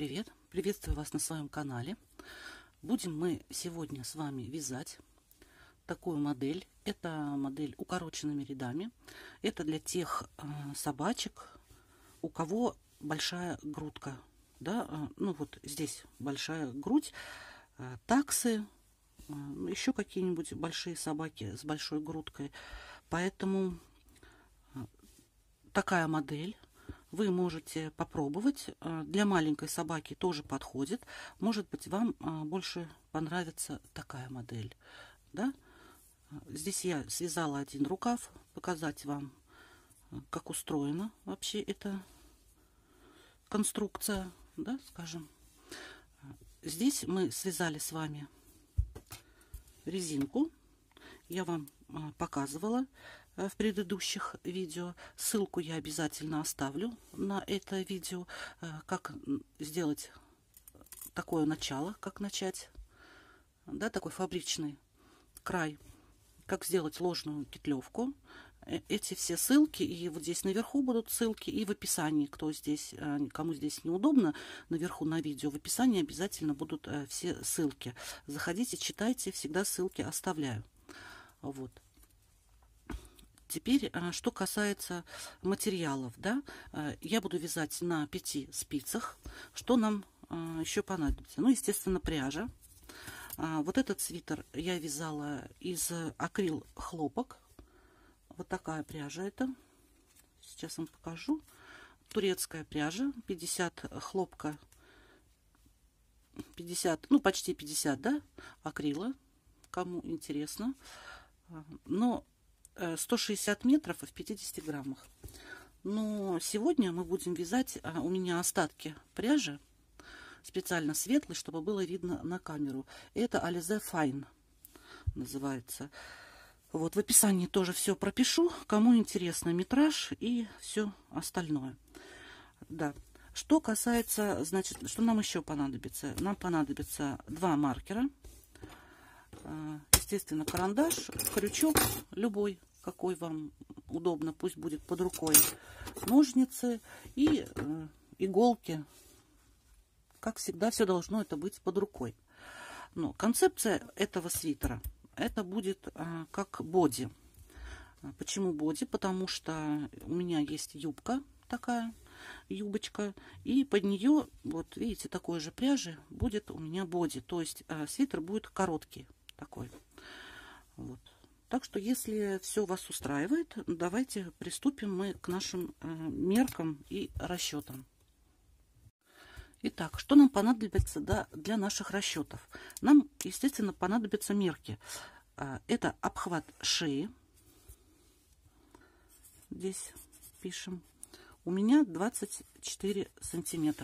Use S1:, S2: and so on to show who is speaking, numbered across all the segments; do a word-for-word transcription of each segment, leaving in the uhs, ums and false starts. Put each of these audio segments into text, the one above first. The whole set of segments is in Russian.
S1: привет! Приветствую вас на своем канале. Будем мы сегодня с вами вязать такую модель. Это модель укороченными рядами. Это для тех э, собачек, у кого большая грудка. Да? Э, ну вот здесь большая грудь, э, таксы, э, еще какие-нибудь большие собаки с большой грудкой. Поэтому э, такая модель вы можете попробовать. Для маленькой собаки тоже подходит. Может быть, вам больше понравится такая модель. Да? Здесь я связала один рукав, показать вам, как устроена вообще эта конструкция, да, скажем. Здесь мы связали с вами резинку. Я вам показывала в предыдущих видео. Ссылку я обязательно оставлю на это видео, как сделать такое начало, как начать, да, такой фабричный край, как сделать ложную петлевку. Эти все ссылки, и вот здесь наверху будут ссылки, и в описании, кто здесь, кому здесь неудобно, наверху на видео, в описании обязательно будут все ссылки. Заходите, читайте, всегда ссылки оставляю. Вот. Теперь, что касается материалов, да, я буду вязать на пяти спицах. Что нам еще понадобится? Ну, естественно, пряжа. Вот этот свитер я вязала из акрил хлопок. Вот такая пряжа это. Сейчас вам покажу. Турецкая пряжа, пятьдесят хлопка, пятьдесят, ну, почти пятьдесят, да, акрила, кому интересно. Но сто шестьдесят метров в пятидесяти граммах. Но сегодня мы будем вязать, у меня остатки пряжи, специально светлой, чтобы было видно на камеру. Это Alize Fine называется. Вот в описании тоже все пропишу, кому интересно метраж и все остальное. Да. Что касается, значит, что нам еще понадобится? Нам понадобится два маркера. Естественно, карандаш, крючок любой, какой вам удобно, пусть будет под рукой, ножницы и э, иголки. Как всегда, все должно это быть под рукой. Но концепция этого свитера, это будет э, как боди. Почему боди? Потому что у меня есть юбка такая, юбочка, и под нее, вот видите, такой же пряжи будет у меня боди. То есть э, свитер будет короткий такой. Вот. Так что, если все вас устраивает, давайте приступим мы к нашим э, меркам и расчетам. Итак, что нам понадобится, да, для наших расчетов? Нам, естественно, понадобятся мерки. Э, это обхват шеи. Здесь пишем. У меня двадцать четыре сантиметра.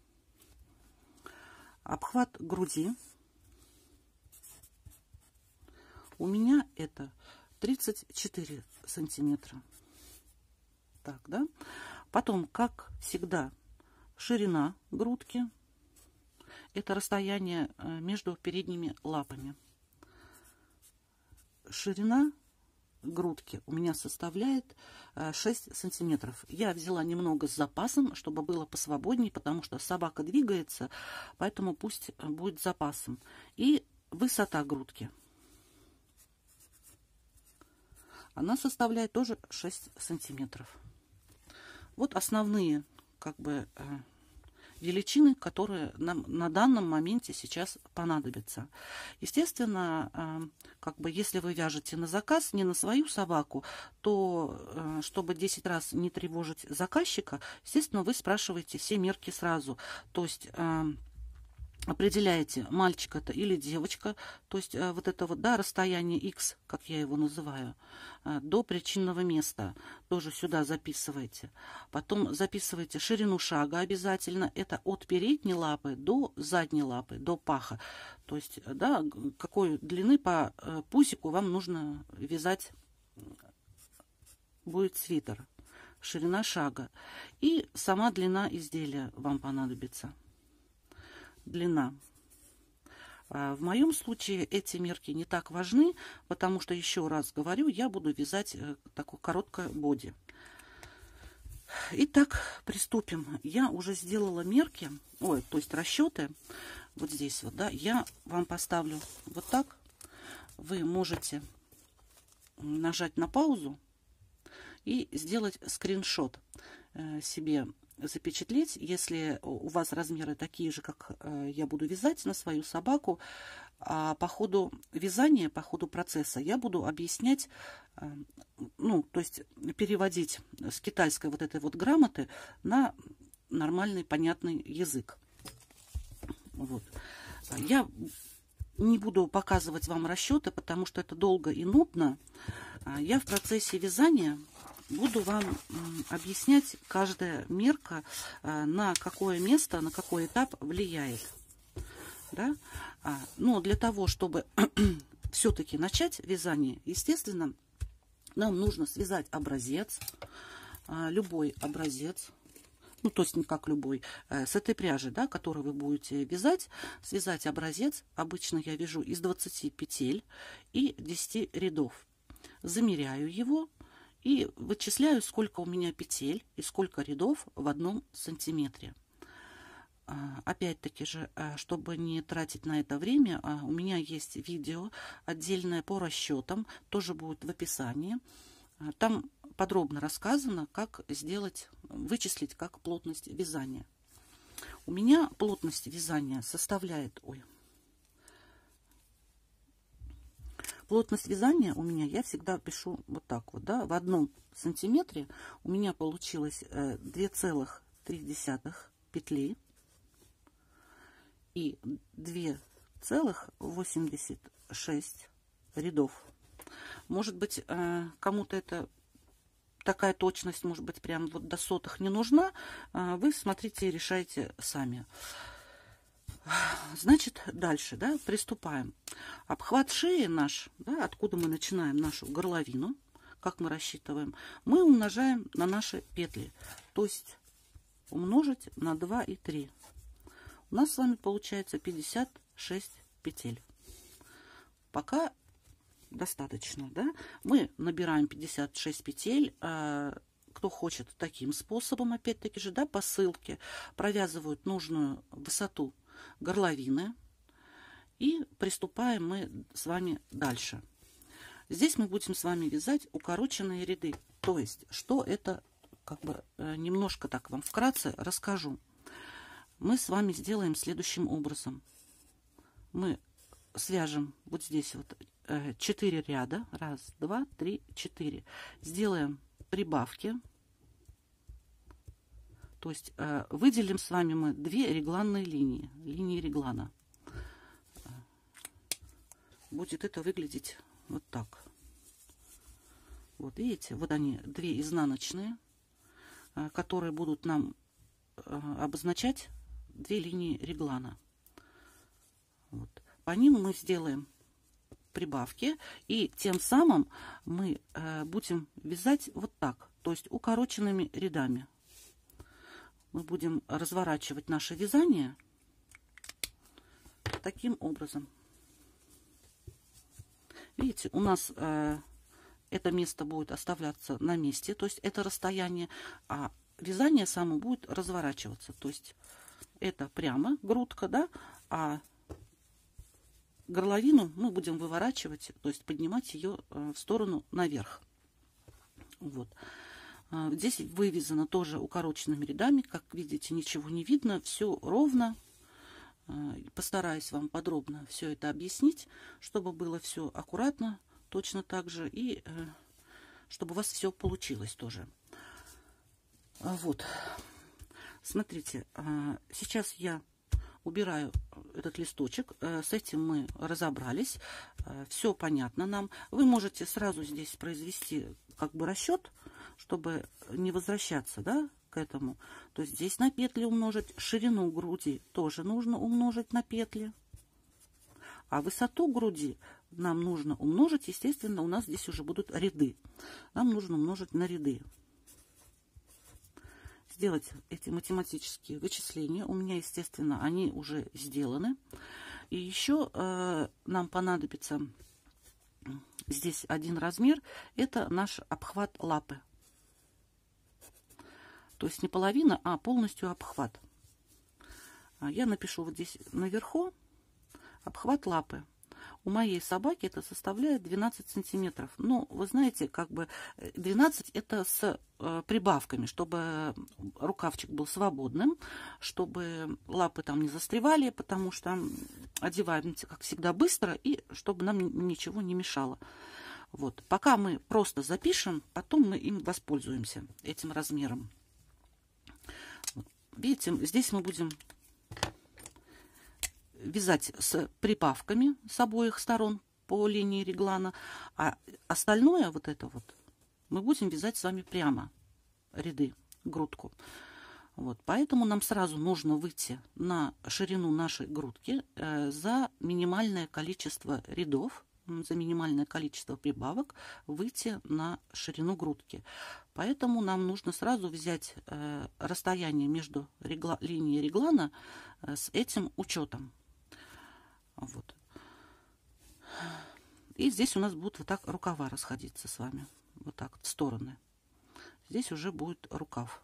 S1: Обхват груди. У меня это тридцать четыре сантиметра. Так, да? Потом, как всегда, ширина грудки. Это расстояние между передними лапами. Ширина грудки у меня составляет шесть сантиметров. Я взяла немного с запасом, чтобы было посвободнее, потому что собака двигается, поэтому пусть будет с запасом. И высота грудки. Она составляет тоже шесть сантиметров. Вот основные, как бы, величины, которые нам на данном моменте сейчас понадобятся. Естественно, как бы, если вы вяжете на заказ, не на свою собаку, то, чтобы десять раз не тревожить заказчика, естественно, вы спрашиваете все мерки сразу. То есть определяете, мальчик это или девочка, то есть э, вот это вот, да, расстояние X, как я его называю, э, до причинного места, тоже сюда записывайте. Потом записывайте ширину шага обязательно, это от передней лапы до задней лапы, до паха. То есть, да, какой длины по э, пусику вам нужно вязать будет свитер. Ширина шага. И сама длина изделия вам понадобится. Длина. В моем случае эти мерки не так важны, потому что, еще раз говорю, я буду вязать такое короткое боди. Итак, приступим. Я уже сделала мерки, ой, то есть расчеты. Вот здесь вот, да, я вам поставлю вот так. Вы можете нажать на паузу и сделать скриншот себе, запечатлеть, если у вас размеры такие же, как я буду вязать на свою собаку. А по ходу вязания, по ходу процесса я буду объяснять, ну, то есть переводить с китайской вот этой вот грамоты на нормальный, понятный язык. Вот. Я не буду показывать вам расчеты, потому что это долго и нудно. Я в процессе вязания буду вам объяснять, каждая мерка на какое место, на какой этап влияет. Да? Но для того, чтобы все-таки начать вязание, естественно, нам нужно связать образец, любой образец, ну, то есть не как любой, с этой пряжи, да, которую вы будете вязать, связать образец. Обычно я вяжу из двадцати петель и десяти рядов. Замеряю его и вычисляю, сколько у меня петель и сколько рядов в одном сантиметре. Опять-таки же, чтобы не тратить на это время, у меня есть видео отдельное по расчетам, тоже будет в описании. Там подробно рассказано, как сделать, вычислить, как плотность вязания. У меня плотность вязания составляет... Ой, плотность вязания у меня, я всегда пишу вот так вот, да, в одном сантиметре у меня получилось две целых три десятых петли и две целых восемьдесят шесть рядов. Может быть, кому-то это такая точность, может быть, прям вот до сотых не нужна. Вы смотрите и решайте сами. Значит, дальше, да, приступаем. Обхват шеи наш, да, откуда мы начинаем нашу горловину, как мы рассчитываем, мы умножаем на наши петли. То есть умножить на два и три. У нас с вами получается пятьдесят шесть петель. Пока достаточно, да? Мы набираем пятьдесят шесть петель. Кто хочет таким способом, опять-таки же, да, по ссылке, провязывают нужную высоту горловины. И приступаем мы с вами дальше. Здесь мы будем с вами вязать укороченные ряды. То есть, что это, как бы, немножко так вам вкратце расскажу. Мы с вами сделаем следующим образом. Мы свяжем вот здесь вот четыре ряда. Раз, два, три, четыре. Сделаем прибавки. То есть выделим с вами мы две регланные линии. Линии реглана. Будет это выглядеть вот так. Вот видите, вот они, две изнаночные, которые будут нам обозначать две линии реглана. Вот. По ним мы сделаем прибавки, и тем самым мы э, будем вязать вот так, то есть укороченными рядами. Мы будем разворачивать наше вязание таким образом. Видите, у нас э, это место будет оставляться на месте, то есть это расстояние, а вязание само будет разворачиваться, то есть это прямо грудка, да, а горловину мы будем выворачивать, то есть поднимать ее в сторону наверх. Вот. Здесь вывязано тоже укороченными рядами. Как видите, ничего не видно, все ровно. Постараюсь вам подробно все это объяснить, чтобы было все аккуратно, точно так же, и чтобы у вас все получилось тоже. Вот. Смотрите, сейчас я убираю этот листочек. С этим мы разобрались. Все понятно нам. Вы можете сразу здесь произвести как бы расчет, чтобы не возвращаться, да, к этому. То есть здесь на петли умножить, ширину груди тоже нужно умножить на петли. А высоту груди нам нужно умножить, естественно, у нас здесь уже будут ряды. Нам нужно умножить на ряды. Сделать эти математические вычисления. У меня, естественно, они уже сделаны. И еще э, нам понадобится здесь один размер. Это наш обхват лапы. То есть не половина, а полностью обхват. Я напишу вот здесь наверху обхват лапы. У моей собаки это составляет двенадцать сантиметров. Ну, вы знаете, как бы двенадцать это с э, прибавками, чтобы рукавчик был свободным, чтобы лапы там не застревали, потому что одеваемся, как всегда, быстро, и чтобы нам ничего не мешало. Вот. Пока мы просто запишем, потом мы им воспользуемся, этим размером. Вот. Видите, здесь мы будем вязать с прибавками с обоих сторон по линии реглана, а остальное вот это вот мы будем вязать с вами прямо ряды, грудку. Вот, поэтому нам сразу нужно выйти на ширину нашей грудки э, за минимальное количество рядов, за минимальное количество прибавок выйти на ширину грудки. Поэтому нам нужно сразу взять э, расстояние между регла, линией реглана э, с этим учетом. Вот. И здесь у нас будут вот так рукава расходиться с вами. Вот так в стороны. Здесь уже будет рукав.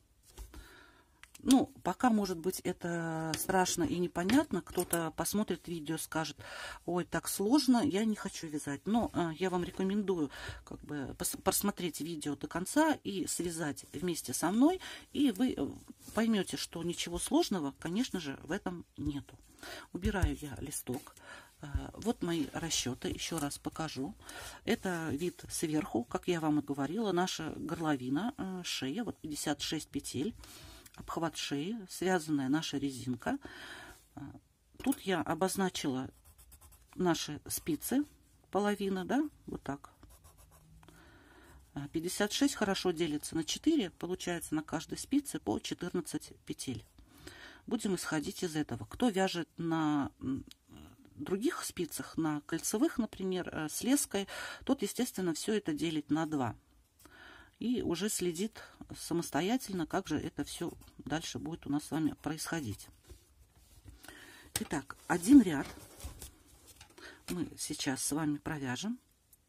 S1: Ну, пока, может быть, это страшно и непонятно. Кто-то посмотрит видео, скажет: ой, так сложно, я не хочу вязать. Но э, я вам рекомендую как бы просмотреть видео до конца и связать вместе со мной. И вы поймете, что ничего сложного, конечно же, в этом нету. Убираю я листок. Вот мои расчеты, еще раз покажу. Это вид сверху, как я вам и говорила, наша горловина, шея, вот пятьдесят шесть петель, обхват шеи, связанная наша резинка. Тут я обозначила наши спицы, половина, да, вот так. пятьдесят шесть хорошо делится на четыре, получается на каждой спице по четырнадцать петель. Будем исходить из этого. Кто вяжет на других спицах, на кольцевых, например, с леской, тот, естественно, все это делит на два. И уже следит самостоятельно, как же это все дальше будет у нас с вами происходить. Итак, один ряд мы сейчас с вами провяжем.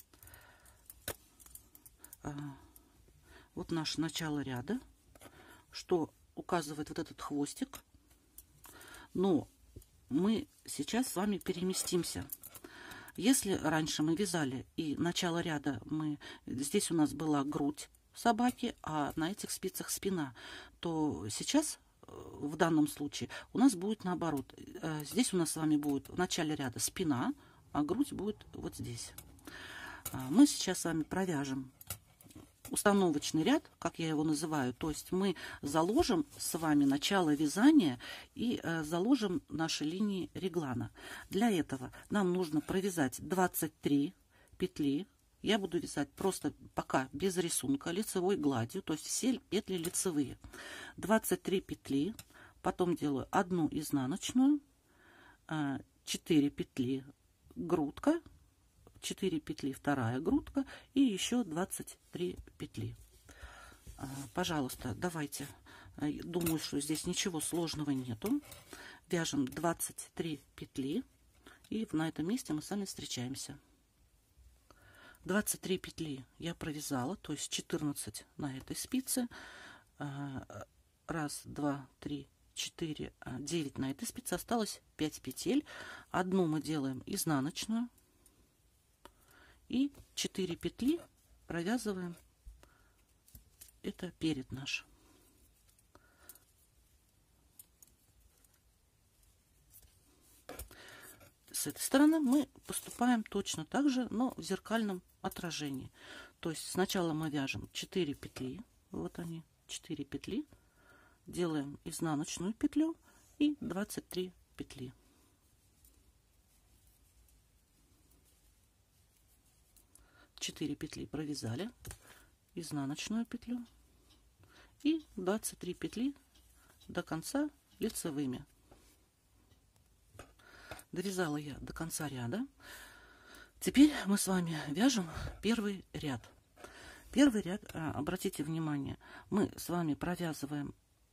S1: Вот наше начало ряда, что указывает вот этот хвостик. Но мы сейчас с вами переместимся. Если раньше мы вязали и начало ряда мы здесь у нас была грудь собаки, а на этих спицах спина, то сейчас в данном случае у нас будет наоборот. Здесь у нас с вами будет в начале ряда спина, а грудь будет вот здесь. Мы сейчас с вами провяжем установочный ряд, как я его называю, то есть мы заложим с вами начало вязания и э, заложим наши линии реглана. Для этого нам нужно провязать двадцать три петли. Я буду вязать просто пока без рисунка, лицевой гладью, то есть все петли лицевые. двадцать три петли, потом делаю одну изнаночную, э, четыре петли грудка, четыре петли вторая грудка и еще двадцать три петли. Пожалуйста, давайте. Думаю, что здесь ничего сложного нету. Вяжем двадцать три петли и на этом месте мы с вами встречаемся. двадцать три петли я провязала, то есть четырнадцать на этой спице. Раз, два, три, четыре, девять на этой спице. Осталось пять петель. Одну мы делаем изнаночную. И четыре петли провязываем. Это перед наш. С этой стороны мы поступаем точно так же, но в зеркальном отражении. То есть сначала мы вяжем четыре петли. Вот они, четыре петли. Делаем изнаночную петлю и двадцать три петли. четыре петли провязали, изнаночную петлю и двадцать три петли до конца лицевыми. Довязала я до конца ряда. Теперь мы с вами вяжем первый ряд. Первый ряд, обратите внимание, мы с вами провязываем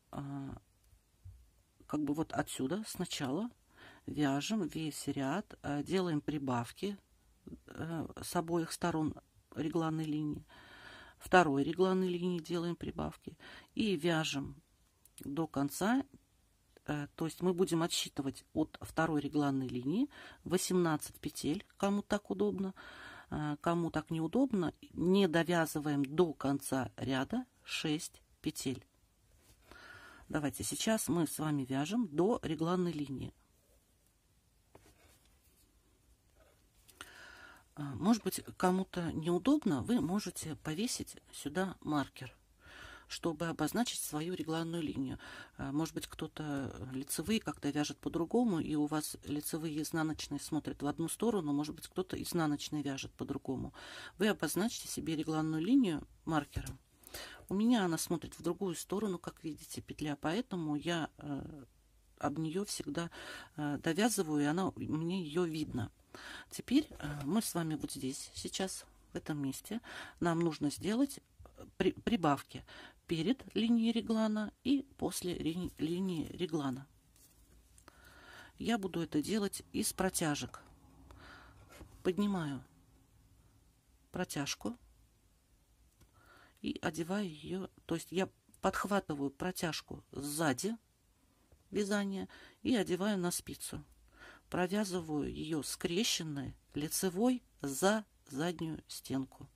S1: как бы вот отсюда сначала, вяжем весь ряд, делаем прибавки с обоих сторон регланной линии. второй регланной линии делаем прибавки и вяжем до конца. То есть мы будем отсчитывать от второй регланной линии восемнадцать петель, кому так удобно, кому так неудобно, не довязываем до конца ряда шесть петель. Давайте сейчас мы с вами вяжем до регланной линии. Может быть, кому-то неудобно, вы можете повесить сюда маркер, чтобы обозначить свою регланную линию. Может быть, кто-то лицевые как-то вяжет по-другому, и у вас лицевые и изнаночные смотрят в одну сторону, может быть, кто-то изнаночные вяжет по-другому. Вы обозначите себе регланную линию маркером. У меня она смотрит в другую сторону, как видите, петля, поэтому я э, об нее всегда э, довязываю, и она, мне ее видно. Теперь э, мы с вами вот здесь, сейчас, в этом месте, нам нужно сделать при, прибавки перед линией реглана и после ли, линии реглана. Я буду это делать из протяжек. Поднимаю протяжку и одеваю ее, то есть я подхватываю протяжку сзади вязания и одеваю на спицу. Провязываю ее скрещенной лицевой за заднюю стенку.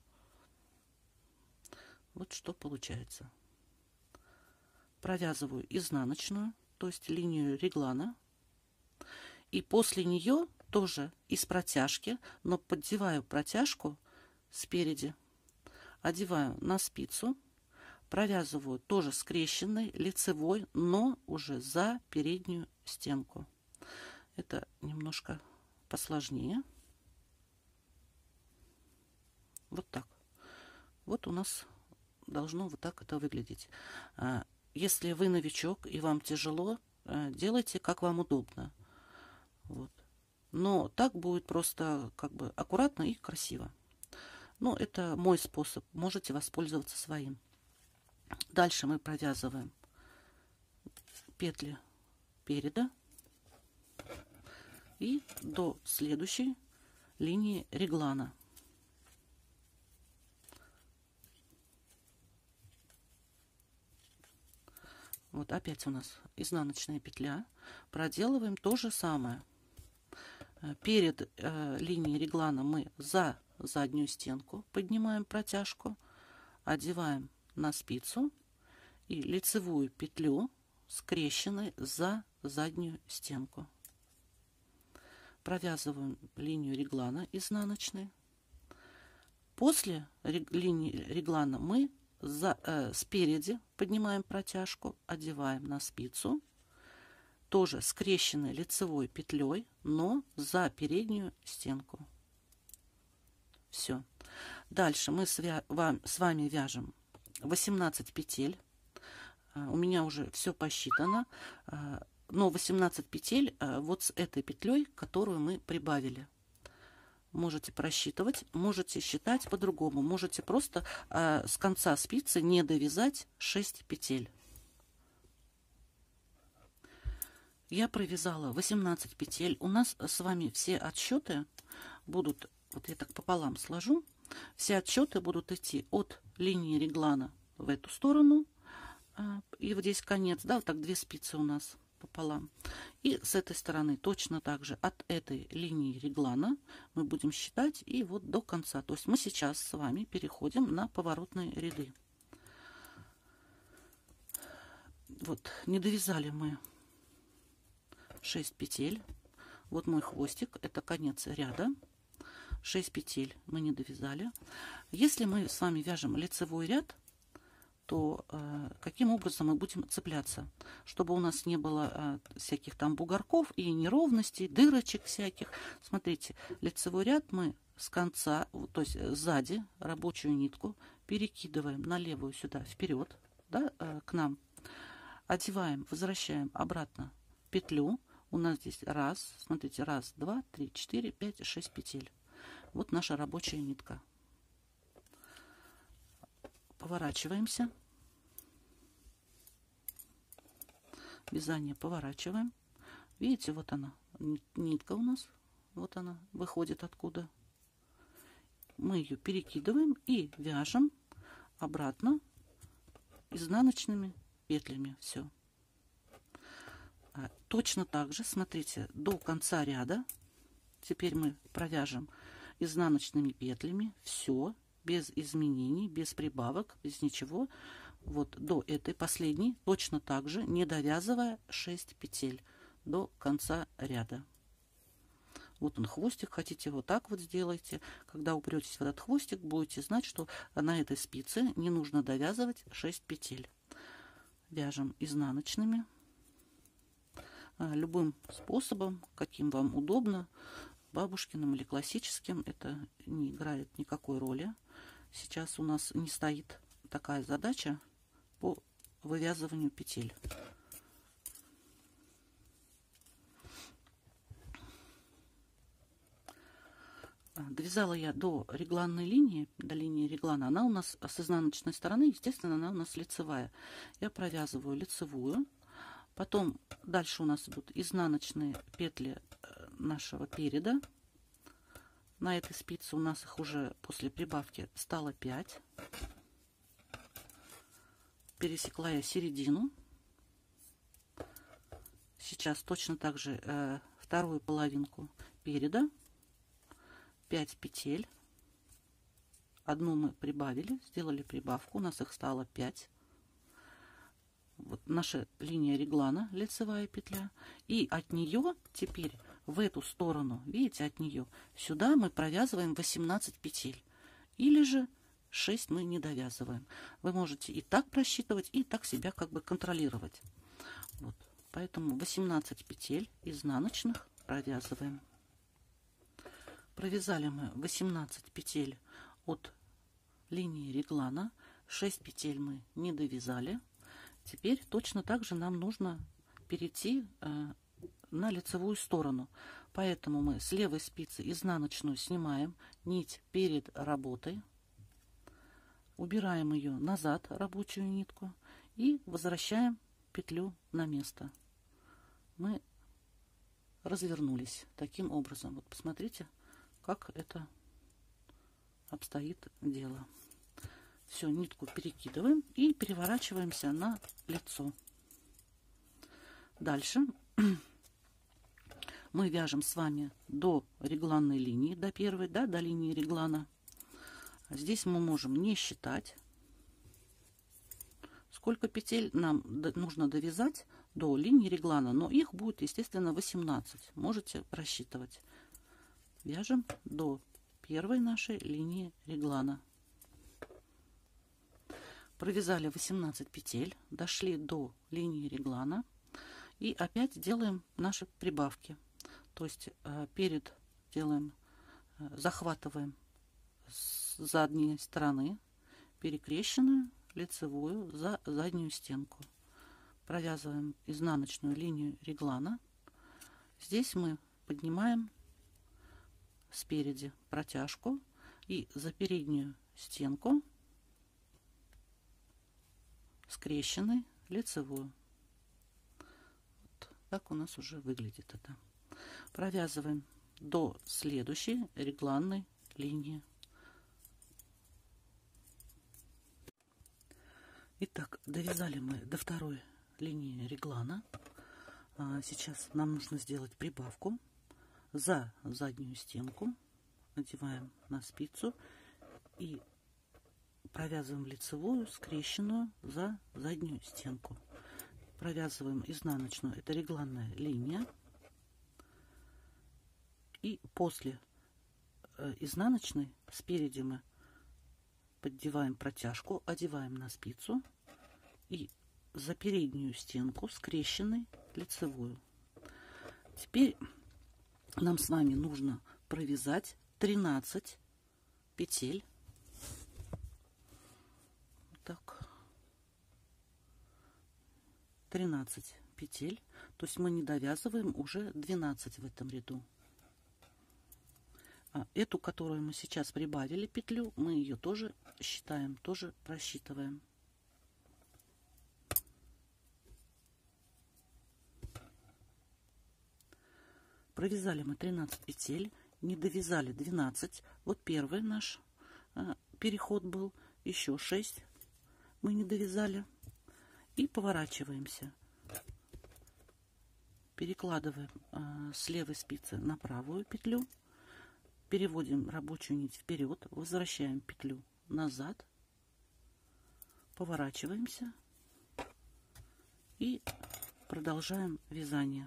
S1: Вот что получается. Провязываю изнаночную, то есть линию реглана, и после нее тоже из протяжки, но поддеваю протяжку спереди, одеваю на спицу, провязываю тоже скрещенной лицевой, но уже за переднюю стенку. Это немножко посложнее. Вот так. Вот у нас должно вот так это выглядеть. Если вы новичок и вам тяжело, делайте как вам удобно. Вот. Но так будет просто как бы аккуратно и красиво. Ну, это мой способ. Можете воспользоваться своим. Дальше мы провязываем петли переда и до следующей линии реглана. Вот опять у нас изнаночная петля. Проделываем то же самое. Перед э, линией реглана мы за заднюю стенку поднимаем протяжку, одеваем на спицу и лицевую петлю скрещенной за заднюю стенку. Провязываем линию реглана изнаночной. После рег, линии реглана мы за, э, спереди поднимаем протяжку, одеваем на спицу, тоже скрещенной лицевой петлей, но за переднюю стенку. Все. Дальше мы с, вам, с вами вяжем восемнадцать петель. У меня уже все посчитано, но восемнадцать петель вот с этой петлей, которую мы прибавили. Можете просчитывать, можете считать по-другому. Можете просто с конца спицы не довязать шесть петель. Я провязала восемнадцать петель. У нас с вами все отсчеты будут, вот я так пополам сложу, все отсчеты будут идти от линии реглана в эту сторону, и вот здесь конец, да, вот так две спицы у нас пополам. И с этой стороны точно так же от этой линии реглана мы будем считать и вот до конца. То есть мы сейчас с вами переходим на поворотные ряды. Вот, не довязали мы шесть петель. Вот мой хвостик, это конец ряда. шесть петель мы не довязали. Если мы с вами вяжем лицевой ряд, то э, каким образом мы будем цепляться, чтобы у нас не было э, всяких там бугорков и неровностей, дырочек всяких. Смотрите, лицевой ряд мы с конца, то есть сзади рабочую нитку перекидываем на левую сюда вперед, да, э, к нам, одеваем, возвращаем обратно петлю. У нас здесь раз, смотрите, раз, два, три, четыре, пять, шесть петель. Вот наша рабочая нитка. Поворачиваемся. Вязание поворачиваем. Видите, вот она, нитка у нас. Вот она выходит откуда. Мы ее перекидываем и вяжем обратно изнаночными петлями. Все. Точно так же, смотрите, до конца ряда. Теперь мы провяжем изнаночными петлями все, без изменений, без прибавок, без ничего. Вот до этой последней точно так же, не довязывая шесть петель до конца ряда. Вот он хвостик, хотите вот так вот сделайте. Когда упретесь в этот хвостик, будете знать, что на этой спице не нужно довязывать шесть петель. Вяжем изнаночными. Любым способом, каким вам удобно, бабушкиным или классическим, это не играет никакой роли. Сейчас у нас не стоит такая задача по вывязыванию петель. Довязала я до регланной линии, до линии реглана. Она у нас с изнаночной стороны, естественно, она у нас лицевая. Я провязываю лицевую. Потом дальше у нас идут изнаночные петли нашего переда. На этой спице у нас их уже после прибавки стало пять. Пересекла я середину. Сейчас точно так же э, вторую половинку переда. пять петель. Одну мы прибавили, сделали прибавку, у нас их стало пять. Вот наша линия реглана, лицевая петля, и от нее теперь в эту сторону, видите, от нее сюда мы провязываем восемнадцать петель, или же шесть мы не довязываем. Вы можете и так просчитывать, и так себя как бы контролировать. Вот. Поэтому восемнадцать петель изнаночных провязываем. Провязали мы восемнадцать петель от линии реглана, шесть петель мы не довязали. Теперь точно так же нам нужно перейти э, на лицевую сторону. Поэтому мы с левой спицы изнаночную снимаем нить перед работой, убираем ее назад, рабочую нитку, и возвращаем петлю на место. Мы развернулись таким образом. Вот посмотрите, как это обстоит дело. Все, нитку перекидываем и переворачиваемся на лицо. Дальше мы вяжем с вами до регланной линии, до первой, да, до линии реглана. Здесь мы можем не считать, сколько петель нам нужно довязать до линии реглана, но их будет, естественно, восемнадцать. Можете рассчитывать. Вяжем до первой нашей линии реглана. Провязали восемнадцать петель, дошли до линии реглана и опять делаем наши прибавки. То есть э, перед делаем, э, захватываем с задней стороны перекрещенную лицевую за заднюю стенку. Провязываем изнаночную линию реглана. Здесь мы поднимаем спереди протяжку и за переднюю стенку скрещенной лицевую. Вот так у нас уже выглядит это. Провязываем до следующей регланной линии. Итак, довязали мы до второй линии реглана. А сейчас нам нужно сделать прибавку за заднюю стенку. Надеваем на спицу и провязываем лицевую, скрещенную за заднюю стенку. Провязываем изнаночную, это регланная линия. И после э, изнаночной спереди мы поддеваем протяжку, одеваем на спицу и за переднюю стенку скрещенной лицевую. Теперь нам с вами нужно провязать тринадцать петель. Так, тринадцать петель, то есть мы не довязываем уже двенадцать в этом ряду. А эту, которую мы сейчас прибавили петлю, мы ее тоже считаем, тоже просчитываем. Провязали мы тринадцать петель, не довязали двенадцать. Вот первый наш а, переход был, еще шесть мы не довязали. И поворачиваемся. Перекладываем э, с левой спицы на правую петлю. Переводим рабочую нить вперед. Возвращаем петлю назад. Поворачиваемся. И продолжаем вязание.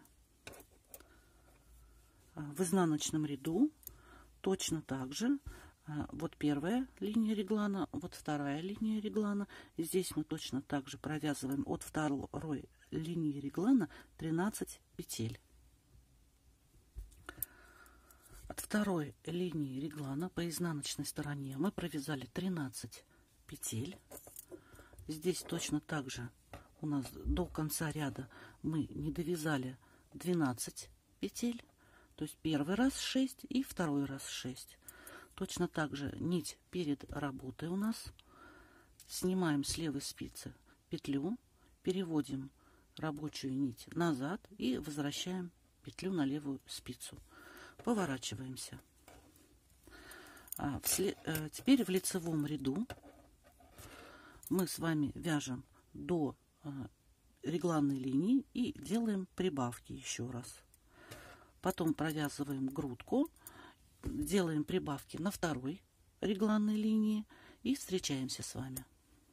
S1: В изнаночном ряду точно так же. Вот первая линия реглана, вот вторая линия реглана. Здесь мы точно так же провязываем от второй линии реглана тринадцать петель. От второй линии реглана по изнаночной стороне мы провязали тринадцать петель. Здесь точно так же у нас до конца ряда мы не довязали двенадцать петель. То есть первый раз шесть и второй раз шесть. Точно так же нить перед работой у нас. Снимаем с левой спицы петлю, переводим рабочую нить назад и возвращаем петлю на левую спицу. Поворачиваемся. А вслед, э, теперь в лицевом ряду мы с вами вяжем до э, регланной линии и делаем прибавки еще раз. Потом провязываем грудку. Делаем прибавки на второй регланной линии и встречаемся с вами.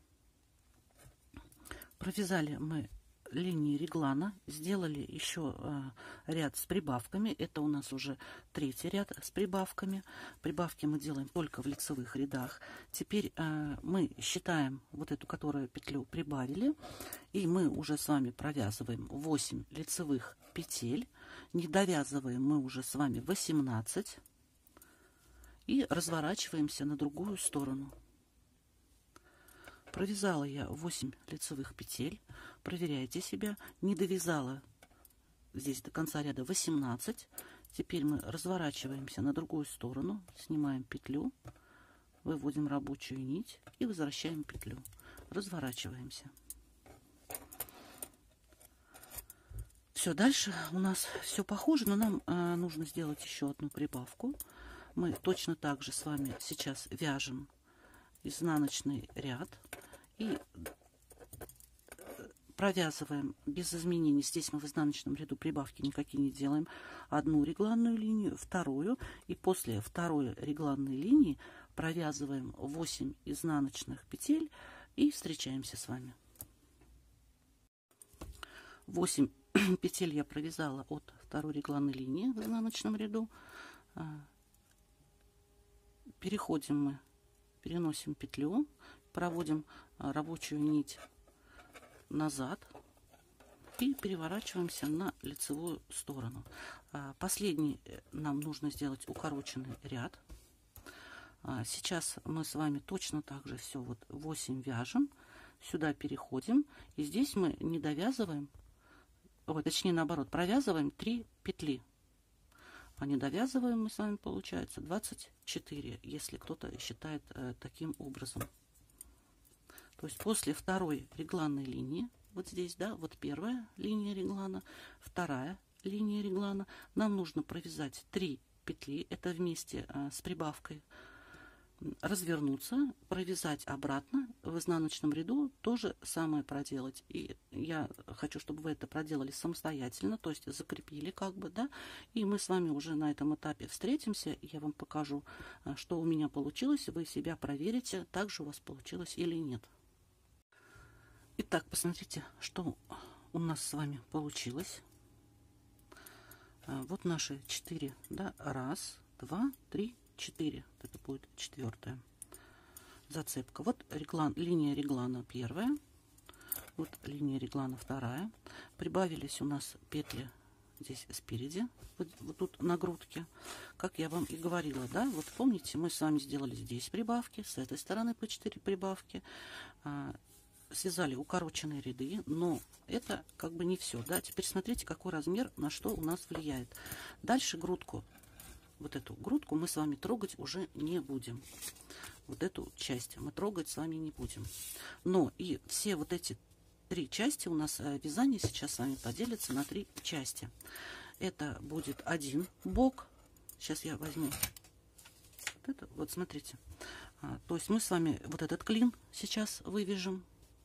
S1: Провязали мы линии реглана, сделали еще э, ряд с прибавками. Это у нас уже третий ряд с прибавками. Прибавки мы делаем только в лицевых рядах. Теперь э, мы считаем вот эту, которую петлю прибавили, и мы уже с вами провязываем восемь лицевых петель. Не довязываем мы уже с вами восемнадцать. И разворачиваемся на другую сторону. Провязала я восемь лицевых петель. Проверяйте себя. Не довязала здесь до конца ряда восемнадцать. Теперь мы разворачиваемся на другую сторону. Снимаем петлю. Выводим рабочую нить и возвращаем петлю. Разворачиваемся. Все, дальше у нас все похоже, но нам э, нужно сделать еще одну прибавку. Мы точно так же с вами сейчас вяжем изнаночный ряд и провязываем без изменений. Здесь мы в изнаночном ряду прибавки никакие не делаем. Одну регланную линию, вторую, и после второй регланной линии провязываем восемь изнаночных петель и встречаемся с вами. восемь петель я провязала от второй регланной линии в изнаночном ряду. Переходим мы, переносим петлю, проводим рабочую нить назад и переворачиваемся на лицевую сторону. Последний нам нужно сделать укороченный ряд. Сейчас мы с вами точно так же все вот восемь вяжем, сюда переходим, и здесь мы не довязываем, ой, точнее наоборот, провязываем три петли. А не довязываем мы с вами, получается, двадцать четыре, если кто-то считает э, таким образом. То есть после второй регланной линии, вот здесь, да, вот первая линия реглана, вторая линия реглана, нам нужно провязать три петли, это вместе э, с прибавкой, развернуться, провязать обратно, в изнаночном ряду то же самое проделать. И я хочу, чтобы вы это проделали самостоятельно, то есть закрепили как бы, да, и мы с вами уже на этом этапе встретимся, я вам покажу, что у меня получилось, вы себя проверите, так же у вас получилось или нет. Итак, посмотрите, что у нас с вами получилось. Вот наши четыре, да, раз, два, три, четыре. Это будет четвертая зацепка. Вот реглан, линия реглана первая, вот линия реглана вторая. Прибавились у нас петли здесь спереди, вот, вот тут на грудке, как я вам и говорила, да, вот помните, мы с вами сделали здесь прибавки, с этой стороны по четыре прибавки, а, связали укороченные ряды, но это как бы не все, да. Теперь смотрите, какой размер на что у нас влияет. Дальше грудку. Вот эту грудку мы с вами трогать уже не будем. Вот эту часть мы трогать с вами не будем. Но и все вот эти три части у нас вязание сейчас с вами поделится на три части. Это будет один бок. Сейчас я возьму. Вот, это, вот смотрите. А, то есть мы с вами вот этот клин сейчас вывяжем.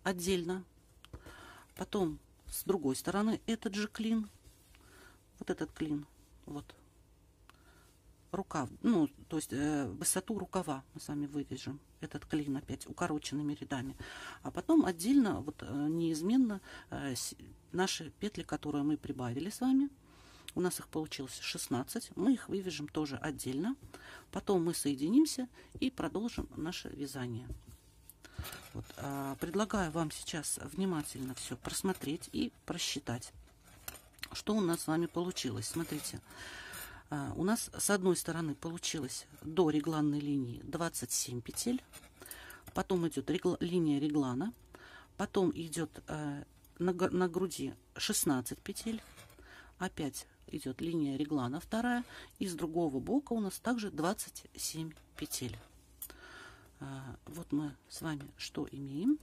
S1: отдельно. Потом с другой стороны этот же клин. Вот этот клин. Вот. Рукав. Ну, то есть э, высоту рукава мы с вами вывяжем. Этот клин опять укороченными рядами. А потом отдельно, вот э, неизменно э, наши петли, которые мы прибавили с вами. У нас их получилось шестнадцать. Мы их вывяжем тоже отдельно. Потом мы соединимся и продолжим наше вязание. Вот, а, предлагаю вам сейчас внимательно все просмотреть и просчитать, что у нас с вами получилось. Смотрите, а, у нас с одной стороны получилось до регланной линии двадцать семь петель, потом идет регла, линия реглана, потом идет а, на, на груди шестнадцать петель, опять идет линия реглана вторая, и с другого бока у нас также двадцать семь петель. Вот мы с вами что имеем.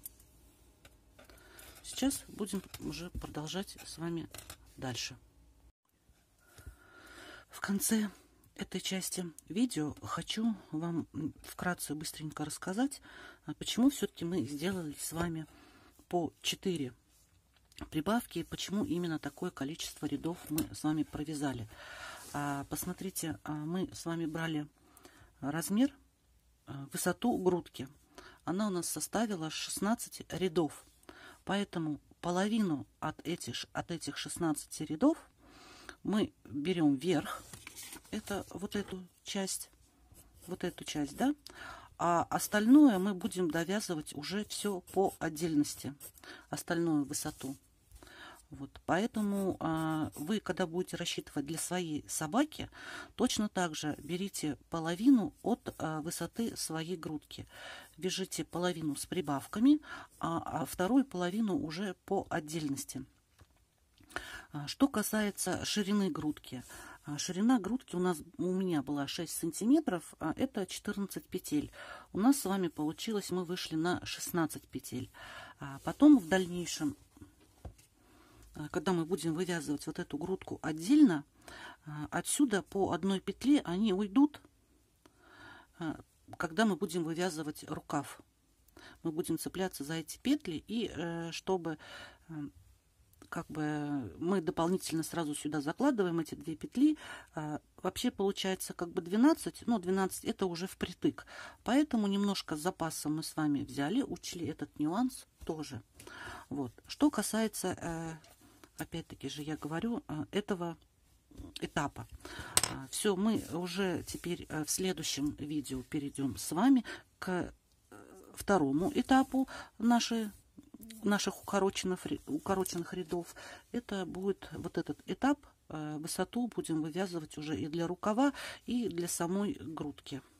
S1: Сейчас будем уже продолжать с вами дальше. В конце этой части видео хочу вам вкратце быстренько рассказать, почему все-таки мы сделали с вами по четыре прибавки и почему именно такое количество рядов мы с вами провязали. Посмотрите, мы с вами брали размер, высоту грудки. Она у нас составила шестнадцать рядов. Поэтому половину от этих, от этих шестнадцати рядов мы берем вверх. Это вот эту часть. Вот эту часть, да? А остальное мы будем довязывать уже все по отдельности. Остальную высоту. Вот, поэтому а, вы, когда будете рассчитывать для своей собаки, точно так же берите половину от а, высоты своей грудки. Вяжите половину с прибавками, а, а вторую половину уже по отдельности. А, что касается ширины грудки. А, ширина грудки у нас у меня была шесть сантиметров, а это четырнадцать петель. У нас с вами получилось, мы вышли на шестнадцать петель. А потом в дальнейшем, когда мы будем вывязывать вот эту грудку отдельно, отсюда по одной петле они уйдут, когда мы будем вывязывать рукав. Мы будем цепляться за эти петли, и чтобы как бы мы дополнительно сразу сюда закладываем эти две петли, вообще получается как бы двенадцать, но двенадцать это уже впритык. Поэтому немножко с запасом мы с вами взяли, учли этот нюанс тоже. Вот. Что касается, опять-таки же я говорю, этого этапа. Все, мы уже теперь в следующем видео перейдем с вами к второму этапу нашей, наших укороченных, укороченных рядов. Это будет вот этот этап. Высоту будем вывязывать уже и для рукава, и для самой грудки.